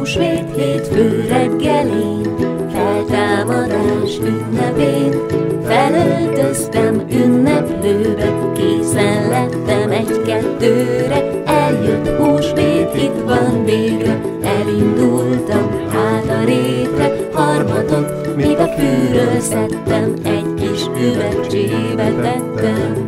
Húsvét hétfő reggelén, feltámadás ünnepén, felöltöztem ünneplőbe, készen lettem egy-kettőre, eljött húsvét, itt van végre, elindultam hát a rétre, harmatot, míg a fűről szedtem, egy kis üvegcsébe tettem.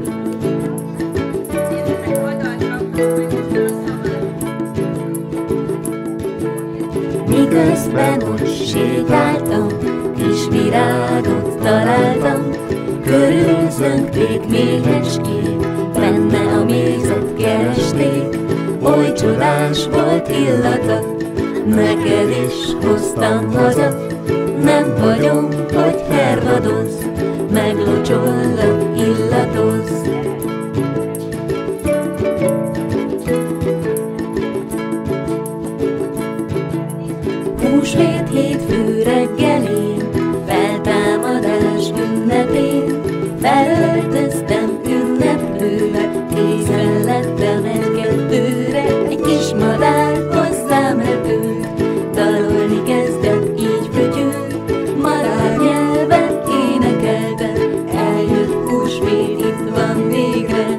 Miközben ott sétáltam, kis virágot találtam, körülzöngték méhecskét, benne a mézet keresték, oly csodás volt illata, neked is hoztam haza, nem vagyom, hogy hervadozz, meglocsollak, illatozz. Húsvét hétfő reggelén, feltámadás ünnepén, felöltöztem ünneplőbe, készen lettem egy-kettőre, egy kis madár hozzám repült, dalolni kezdett, így fütyült, madár nyelven énekelte, eljött húsvét, itt van végre.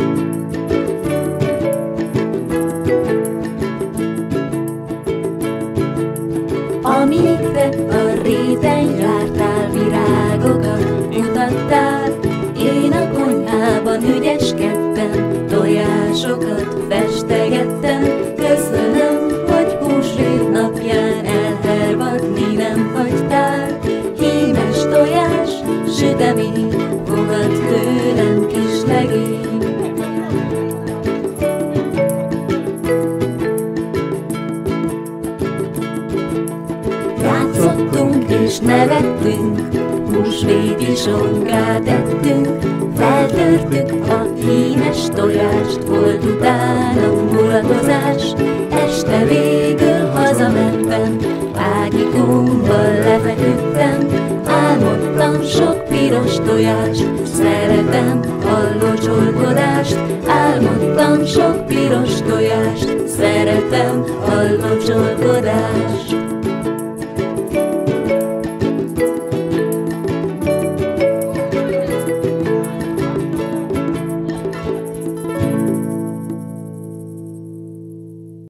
Amíg te a réten jártál, virágokat mutattál, én a konyhában ügyeskedtem, tojásokat festegettem. Köszönöm, hogy húsvét napján elhervadni nem hagytál. Hímes tojás, sütemény, fogad tőlem kis legény. Játszottunk és nevettünk, húsvéti sonkát ettünk, feltörtük a hímes tojást, volt utána mulatozás. Este végül hazamentem, ágyikomban lefeküdtem, álmodtam sok piros tojást, szeretem a locsolkodást,